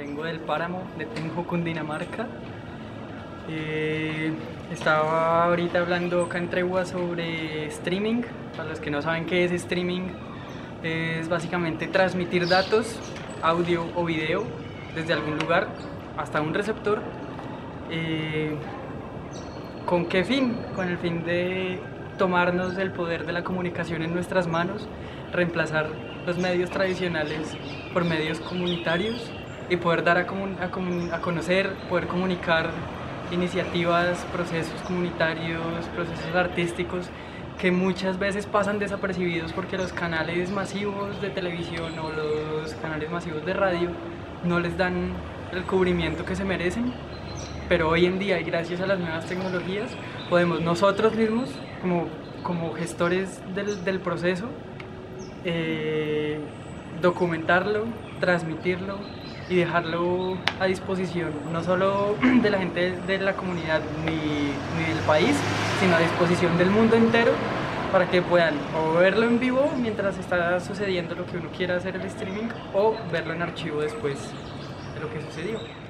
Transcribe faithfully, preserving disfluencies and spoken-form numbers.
vengo del Páramo de Tunjo, Cundinamarca. Eh, estaba ahorita hablando acá en Tregua sobre streaming. Para los que no saben qué es streaming, es básicamente transmitir datos, audio o video, desde algún lugar hasta un receptor. Eh, ¿Con qué fin? Con el fin de tomarnos el poder de la comunicación en nuestras manos, reemplazar los medios tradicionales por medios comunitarios y poder dar a, comun a, a conocer, poder comunicar iniciativas, procesos comunitarios, procesos artísticos que muchas veces pasan desapercibidos porque los canales masivos de televisión o los canales masivos de radio no les dan el cubrimiento que se merecen. Pero hoy en día, y gracias a las nuevas tecnologías, podemos nosotros mismos, como, como gestores del, del proceso, eh, documentarlo, transmitirlo y dejarlo a disposición, no solo de la gente de la comunidad ni, ni del país, sino a disposición del mundo entero, para que puedan o verlo en vivo mientras está sucediendo lo que uno quiera hacer el streaming, o verlo en archivo después de lo que sucedió.